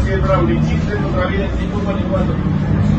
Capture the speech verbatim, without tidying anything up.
si el Brownie Chip de nuestra vida en cinco cuatro cuatro.